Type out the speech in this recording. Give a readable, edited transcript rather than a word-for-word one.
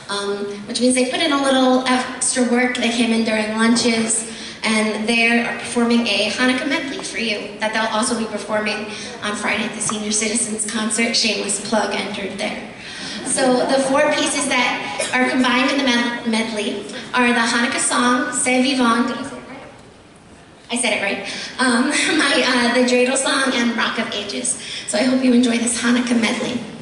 which means they put in a little extra work. They came in during lunches, and they are performing a Hanukkah medley for you that they'll also be performing on Friday at the Senior Citizens Concert. Shameless plug entered there. So the four pieces that are combined in the medley are the Hanukkah song, C'est Vivant. Did I say it right? I said it right. The dreidel song and Rock of Ages. So I hope you enjoy this Hanukkah medley.